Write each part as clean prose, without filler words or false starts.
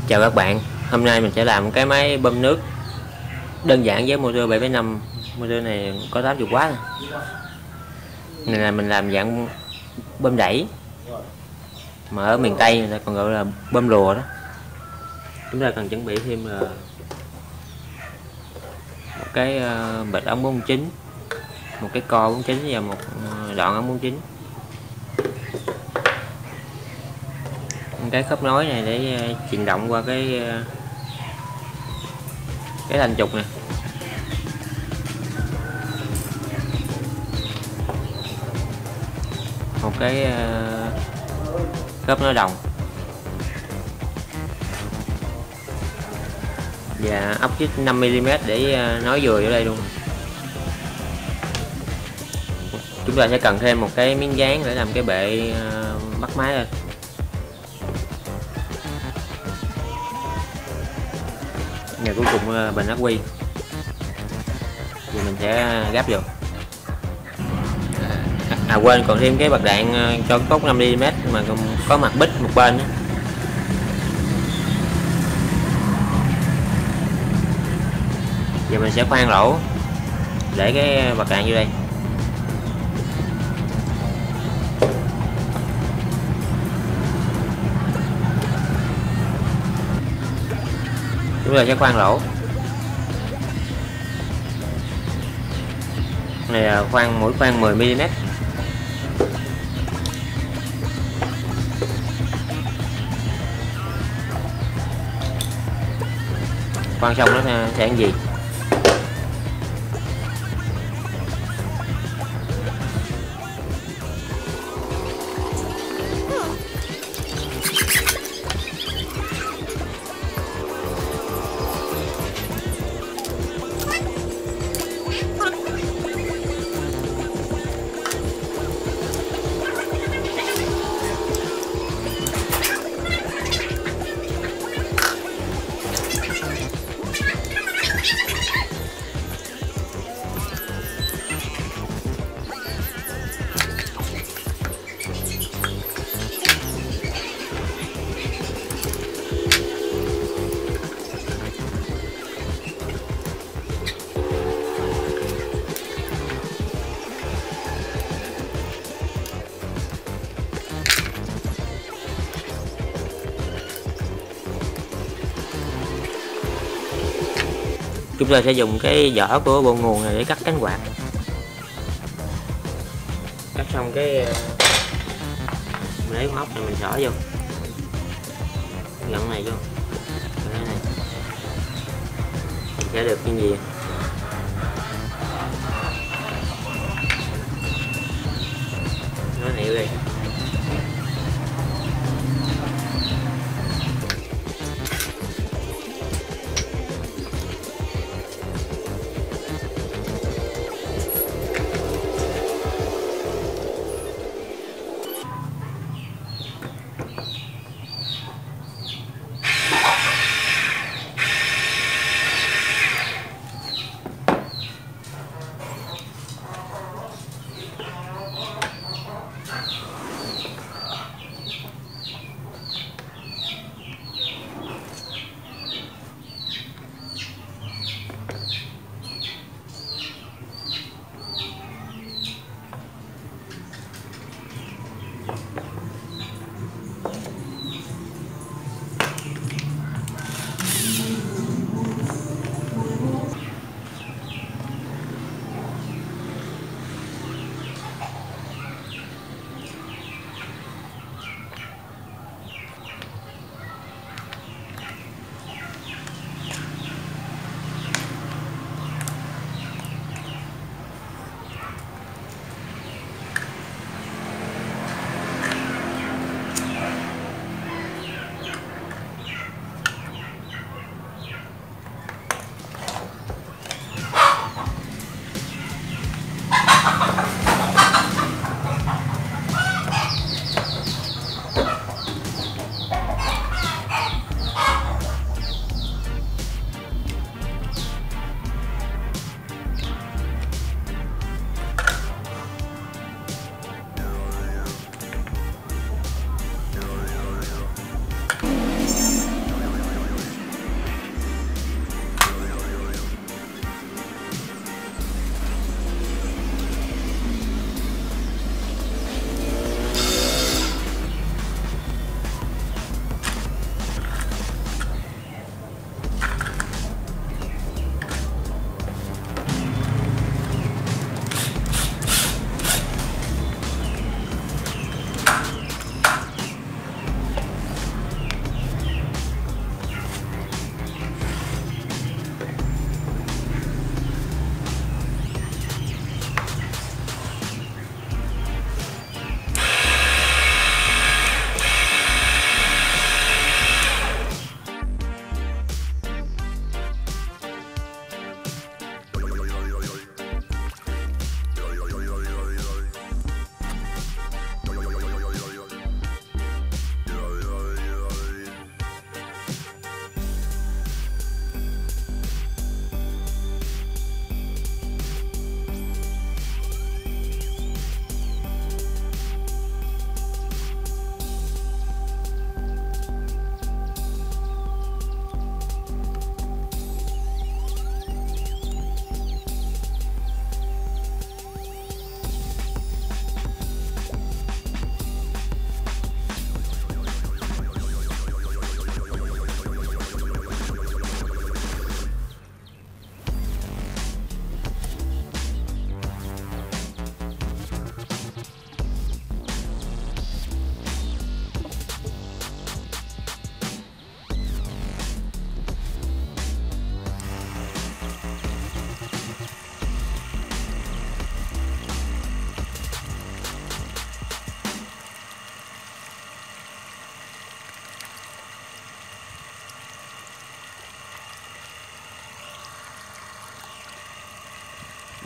Chào các bạn, hôm nay mình sẽ làm cái máy bơm nước đơn giản với motor 7,5. Motor này có 80W này, là mình làm dạng bơm đẩy, mà ở miền Tây người ta còn gọi là bơm lùa đó. Chúng ta cần chuẩn bị thêm là một cái bịch ống 49, một cái co 49 và một đoạn ống 49, cái khớp nối này để truyền động qua cái thanh trục này, một cái khớp nối đồng và ốc vít 5mm để nối vừa ở đây luôn. Chúng ta sẽ cần thêm một cái miếng dán để làm cái bệ bắt máy lên. Và cuối cùng bình ắc quy thì mình sẽ gắp vô. Quên còn thêm cái bạc đạn cho cốt 5mm mà có mặt bích một bên đó. Giờ mình sẽ khoan lỗ để cái bạc đạn vô đây. Chúng ta sẽ khoan lỗ này, là mũi khoan 10mm. Khoan xong nó sẽ ăn gì. Chúng ta sẽ dùng cái vỏ của bộ nguồn này để cắt cánh quạt. Cắt xong cái mình lấy con ốc này mình xỏ vô gặn này vô, cái này mình sẽ được cái gì. Nó này đi.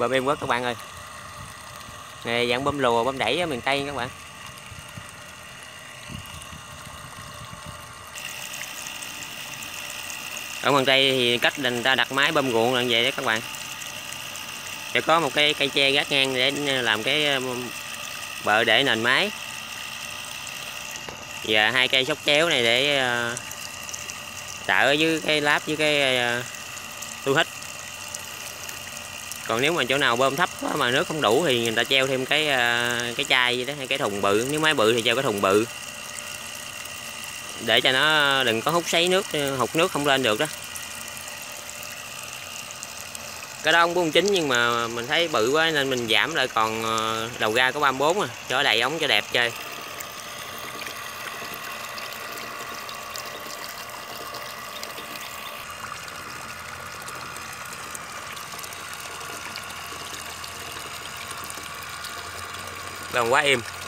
bơm êm quá các bạn ơi. Này dạng bơm lùa bơm đẩy ở miền Tây các bạn. Ở miền Tây thì cách người ta đặt máy bơm ruộng là vậy đó các bạn. Sẽ có một cái cây tre gác ngang để làm cái bợ để nền máy, và 2 cây sóc kéo này để đỡ với cái láp với cái tu hít. Còn nếu mà chỗ nào bơm thấp quá mà nước không đủ thì người ta treo thêm cái chai gì đó, hay cái thùng bự. Nếu máy bự thì treo cái thùng bự để cho nó đừng có hút sấy nước, hụt nước không lên được đó. Cái đó ống 49 nhưng mà mình thấy bự quá nên mình giảm lại còn đầu ra có 34 à, cho đầy ống cho đẹp chơi. Còn quá êm.